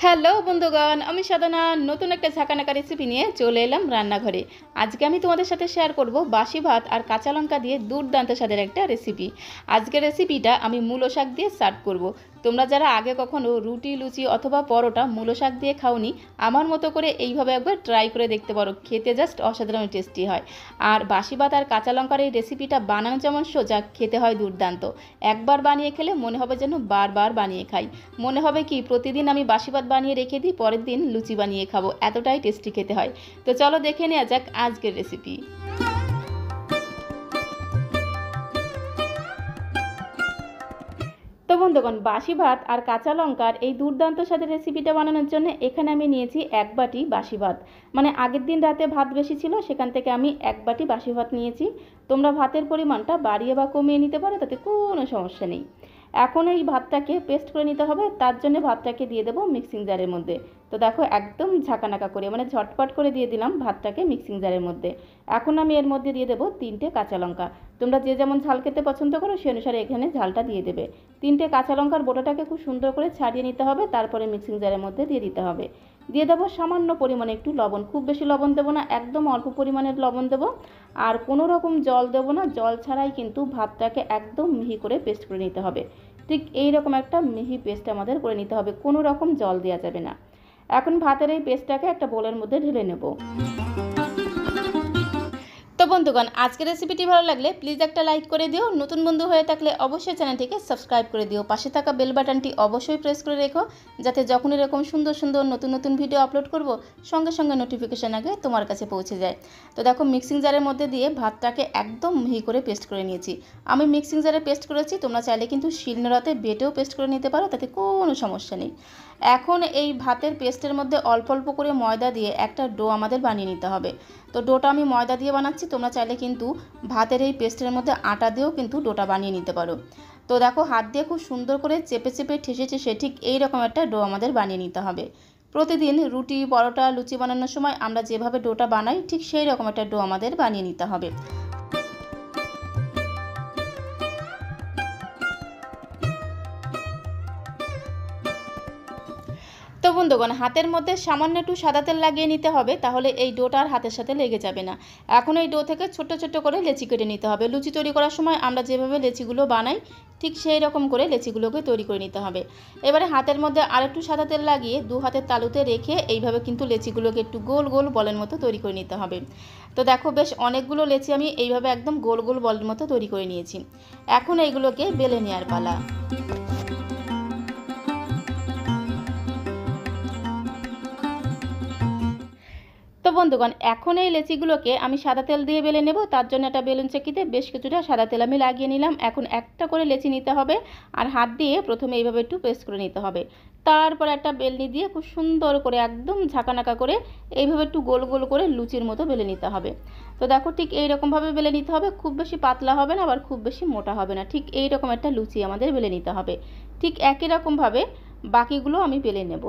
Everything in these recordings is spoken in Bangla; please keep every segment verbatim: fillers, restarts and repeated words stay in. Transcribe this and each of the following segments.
হ্যালো বন্ধুগণ, আমি সাধনা নতুন একটা ঝাঁকানাকা রেসিপি নিয়ে চলে এলাম রান্নাঘরে। আজকে আমি তোমাদের সাথে শেয়ার করব বাসি ভাত আর কাঁচা লঙ্কা দিয়ে দুর্দান্ত স্বাদের একটা রেসিপি। আজকের রেসিপিটা আমি মূলো শাক দিয়ে সার্ভ করব। তোমরা যারা আগে কখনো রুটি, লুচি অথবা পরোটা মূলো শাক দিয়ে খাওনি, আমার মতো করে এইভাবে একবার ট্রাই করে দেখতে পারো। খেতে জাস্ট অসাধারণ টেস্টি হয়। আর বাসি ভাত আর কাঁচা লঙ্কার এই রেসিপিটা বানানো যেমন সোজা, খেতে হয় দুর্দান্ত। একবার বানিয়ে খেলে মনে হবে যেন বারবার বানিয়ে খাই। মনে হবে কি প্রতিদিন আমি বাসি ভাত বানিয়ে রেখে দিই, পরের দিন লুচি বানিয়ে খাবো, এতটাই টেস্টি খেতে হয়। তো চলো দেখে নেওয়া যাক আজকের রেসিপি। তো বন্ধুগণ, বাসি ভাত আর কাঁচা লঙ্কার এই দুর্দান্ত স্বাদের রেসিপিটা বানানোর জন্য এখানে আমি নিয়েছি এক বাটি বাসি ভাত। মানে আগের দিন রাতে ভাত বেশি ছিল, সেখান থেকে আমি এক বাটি বাসি ভাত নিয়েছি। তোমরা ভাতের পরিমাণটা বাড়িয়ে বা কমিয়ে নিতে পারো, তাতে কোনো সমস্যা নেই। এখন এই ভাতটাকে পেস্ট করে নিতে হবে, তার জন্য ভাতটাকে দিয়ে দেবো মিক্সিং জারের মধ্যে। তো দেখো একদম ঝাঁকানাকা করে, মানে ঝটপট করে দিয়ে দিলাম ভাতটাকে মিক্সিং জারের মধ্যে। এখন আমি এর মধ্যে দিয়ে দেবো তিনটে কাঁচা লঙ্কা। তোমরা যে যেমন ঝাল খেতে পছন্দ করো সে অনুসারে এখানে ঝালটা দিয়ে দেবে। তিনটে কাঁচা লঙ্কার বোটাটাকে খুব সুন্দর করে ছাড়িয়ে নিতে হবে, তারপরে মিক্সিং জারের মধ্যে দিয়ে দিতে হবে। দিয়ে দেবো সামান্য পরিমাণে একটু লবণ, খুব বেশি লবণ দেবো না, একদম অল্প পরিমাণের লবণ দেবো। আর কোনো রকম জল দেবো না, জল ছাড়াই কিন্তু ভাতটাকে একদম মিহি করে পেস্ট করে নিতে হবে। ঠিক এই রকম একটা মিহি পেস্ট আমাদের করে নিতে হবে, কোনো রকম জল দেওয়া যাবে না। এখন ভাতের এই পেস্টটাকে একটা বোলের মধ্যে ঢেলে নেব। তো বন্ধুগণ, আজকের রেসিপিটি ভালো লাগলে প্লিজ একটা লাইক করে দিও। নতুন বন্ধু হয়ে থাকলে অবশ্যই চ্যানেলটিকে সাবস্ক্রাইব করে দিও। পাশে থাকা বেল বাটনটি অবশ্যই প্রেস করে রেখো, যাতে যখন এরকম সুন্দর সুন্দর নতুন নতুন ভিডিও আপলোড করব সঙ্গে সঙ্গে নোটিফিকেশান আগে তোমার কাছে পৌঁছে যায়। তো দেখো মিক্সিং জারের মধ্যে দিয়ে ভাতটাকে একদম মিহি করে পেস্ট করে নিয়েছি। আমি মিক্সিং জারে পেস্ট করেছি, তোমরা চাইলে কিন্তু শিলনোড়াতে বেটেও পেস্ট করে নিতে পারো, তাতে কোনো সমস্যা নেই। এখন এই ভাতের পেস্টের মধ্যে অল্প অল্প করে ময়দা দিয়ে একটা ডো আমাদের বানিয়ে নিতে হবে। তো ডোটা আমি ময়দা দিয়ে বানাচ্ছি, তোমরা চাইলে কিন্তু ভাতের এই পেস্টের মধ্যে আটা দিয়েও কিন্তু ডোটা বানিয়ে নিতে পারো। তো দেখো হাত দিয়ে খুব সুন্দর করে চেপে চেপে ঠেসে ঠেসে ঠিক এই রকম একটা ডো আমাদের বানিয়ে নিতে হবে। প্রতিদিন রুটি, পরোটা, লুচি বানানোর সময় আমরা যেভাবে ডোটা বানাই ঠিক সেই রকম একটা ডো আমাদের বানিয়ে নিতে হবে। তো বন্ধুগণ, হাতের মধ্যে সামান্য একটু সাদা তেল লাগিয়ে নিতে হবে, তাহলে এই ডোটা আর হাতের সাথে লেগে যাবে না। এখন এই ডো থেকে ছোট ছোট করে লেচি কেটে নিতে হবে। লুচি তৈরি করার সময় আমরা যেভাবে লেচিগুলো বানাই ঠিক সেই রকম করে লেচিগুলোকে তৈরি করে নিতে হবে। এবারে হাতের মধ্যে আর একটু সাদা তেল লাগিয়ে দু হাতের তালুতে রেখে এইভাবে কিন্তু লেচিগুলোকে একটু গোল গোল বলের মতো তৈরি করে নিতে হবে। তো দেখো বেশ অনেকগুলো লেচি আমি এইভাবে একদম গোল গোল বলের মতো তৈরি করে নিয়েছি। এখন এইগুলোকে বেলে নেওয়ার পালা। তো বন্ধুগণ, এখন এই লেচিগুলোকে আমি সাদা তেল দিয়ে বেলে নেব। তার জন্য একটা বেলুন চাকিতে বেশ কিছুটা সাদা তেল আমি লাগিয়ে নিলাম। এখন একটা করে লেচি নিতে হবে আর হাত দিয়ে প্রথমে এইভাবে একটু পেস্ট করে নিতে হবে। তারপর একটা বেলনি দিয়ে খুব সুন্দর করে একদম ঝাঁকানাকা করে এইভাবে একটু গোল গোল করে লুচির মতো বেলে নিতে হবে। তো দেখো ঠিক এইরকমভাবে বেলে নিতে হবে, খুব বেশি পাতলা হবে না আবার খুব বেশি মোটা হবে না, ঠিক এইরকম একটা লুচি আমাদের বেলে নিতে হবে। ঠিক একই রকমভাবে বাকিগুলো আমি বেলে নেব।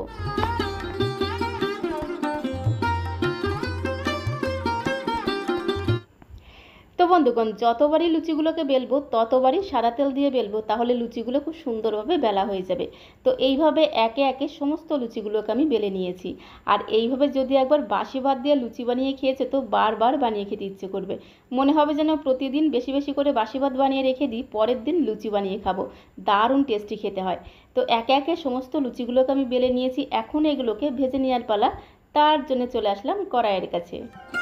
তো বন্ধুগণ, যতবারই লুচিগুলোকে বেলবো ততবারই সাদা তেল দিয়ে বেলবো, তাহলে লুচিগুলো খুব সুন্দরভাবে বেলা হয়ে যাবে। তো এইভাবে একে একে সমস্ত লুচিগুলোকে আমি বেলে নিয়েছি। আর এইভাবে যদি একবার বাসি ভাত দিয়ে লুচি বানিয়ে খেয়েছে তো বারবার বানিয়ে খেতে ইচ্ছে করবে। মনে হবে যেন প্রতিদিন বেশি বেশি করে বাসি ভাত বানিয়ে রেখে দিই, পরের দিন লুচি বানিয়ে খাবো। দারুণ টেস্টি খেতে হয়। তো একে একে সমস্ত লুচিগুলোকে আমি বেলে নিয়েছি, এখন এগুলোকে ভেজে নেওয়ার পালা। তার জন্য চলে আসলাম কড়াইয়ের কাছে।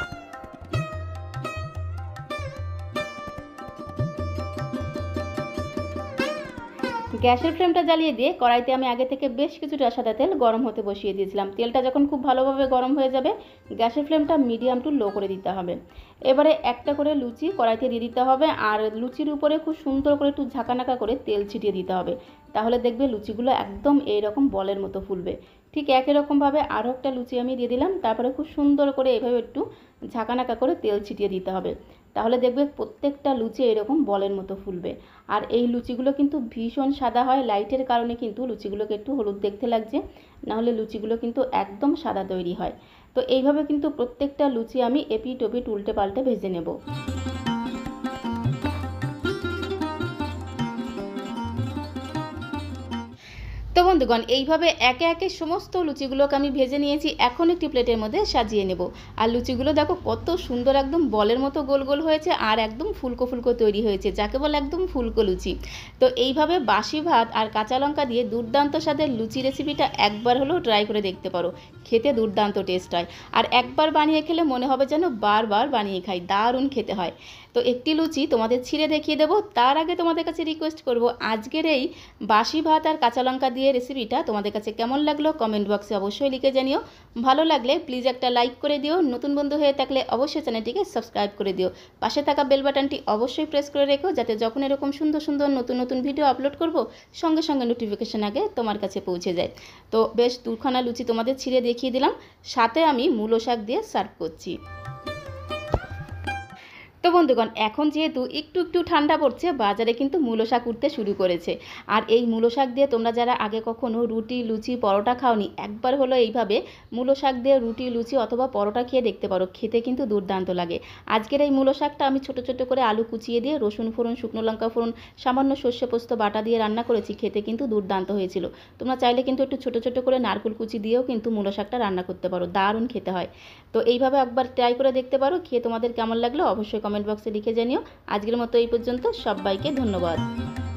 গ্যাসের ফ্লেমটা জ্বালিয়ে দিয়ে কড়াইতে আমি আগে থেকে বেশ কিছুটা সাদা তেল গরম হতে বসিয়ে দিয়েছিলাম। তেলটা যখন খুব ভালোভাবে গরম হয়ে যাবে গ্যাসের ফ্লেমটা মিডিয়াম টু লো করে দিতে হবে। এবারে একটা করে লুচি কড়াইতে দিয়ে দিতে হবে আর লুচির উপরে খুব সুন্দর করে একটু ঝাঁকানাকা করে তেল ছিটিয়ে দিতে হবে। তাহলে দেখবে লুচিগুলো একদম এইরকম বলের মতো ফুলবে। ঠিক একই রকমভাবে আরও একটা লুচি আমি দিয়ে দিলাম, তারপরে খুব সুন্দর করে এভাবে একটু ঝাঁকানাকা করে তেল ছিটিয়ে দিতে হবে। তাহলে দেখবে প্রত্যেকটা লুচি এরকম বলের মতো ফুলবে। আর এই লুচিগুলো কিন্তু ভীষণ সাদা হয়, লাইটের কারণে কিন্তু লুচিগুলোকে একটু হলুদ দেখতে লাগছে, নাহলে লুচিগুলো কিন্তু একদম সাদা তৈরি হয়। তো এইভাবে কিন্তু প্রত্যেকটা লুচি আমি এপিট ওপিট উল্টে পাল্টে ভেজে নেব। তো বন্ধুগণ, এইভাবে একে একে সমস্ত লুচিগুলোকে আমি ভেজে নিয়েছি। এখন একটি প্লেটের মধ্যে সাজিয়ে নেব। আর লুচিগুলো দেখো কত সুন্দর একদম বলের মতো গোল গোল হয়েছে আর একদম ফুলকো ফুলকো তৈরি হয়েছে, যাকে বলে একদম ফুলকো লুচি। তো এইভাবে বাসি ভাত আর কাঁচা লঙ্কা দিয়ে দুর্দান্ত স্বাদের লুচি রেসিপিটা একবার হলেও ট্রাই করে দেখতে পারো। খেতে দুর্দান্ত টেস্ট হয়, আর একবার বানিয়ে খেলে মনে হবে যেন বারবার বানিয়ে খাই, দারুণ খেতে হয়। তো একটি লুচি তোমাদের ছিঁড়ে দেখিয়ে দেবো। তার আগে তোমাদের কাছে রিকোয়েস্ট করব, আজকের এই বাসি ভাত আর কাঁচা লঙ্কা দিয়ে রেসিপিটা তোমাদের কাছে কেমন লাগলো কমেন্ট বক্সে অবশ্যই লিখে জানিও। ভালো লাগলে প্লিজ একটা লাইক করে দিও, নতুন বন্ধু হয়ে থাকলে অবশ্যই চ্যানেলটিকে সাবস্ক্রাইব করে দিও। পাশে থাকা বেল বাটনটি অবশ্যই প্রেস করে রেখো, যাতে যখন এরকম সুন্দর সুন্দর নতুন নতুন ভিডিও আপলোড করব সঙ্গে সঙ্গে নোটিফিকেশন আগে তোমার কাছে পৌঁছে যায়। তো বেশ দুখানা লুচি তোমাদের ছিঁড়ে দেখিয়ে দিলাম, সাথে আমি মূলো শাক দিয়ে সার্ভ করছি। তো বন্ধুগণ, এখন যেহেতু একটু একটু ঠান্ডা পড়ছে, বাজারে কিন্তু মূলো শাক উঠতে শুরু করেছে। আর এই মূলো শাক দিয়ে তোমরা যারা আগে কখনো রুটি লুচি পরোটা খাওনি, একবার হলো এইভাবে মূলো শাক দিয়ে রুটি লুচি অথবা পরোটা খেয়ে দেখতে পারো, খেতে কিন্তু দুর্দান্ত লাগে। আজকের এই মূলো শাকটা আমি ছোটো ছোটো করে আলু কুচিয়ে দিয়ে রসুন ফোড়ন শুকনো লঙ্কা ফোড়ন সামান্য সর্ষে পোস্ত বাটা দিয়ে রান্না করেছি, খেতে কিন্তু দুর্দান্ত হয়েছিল। তোমরা চাইলে কিন্তু একটু ছোটো ছোটো করে নারকেল কুচি দিয়েও কিন্তু মূলো শাকটা রান্না করতে পারো, দারুণ খেতে হয়। তো এইভাবে একবার ট্রাই করে দেখতে পারো, খেয়ে তোমাদের কেমন লাগলো অবশ্যই কমেন্ট বক্সে লিখে জানিও। আজকের মতো এই পর্যন্ত, সবাইকে ধন্যবাদ।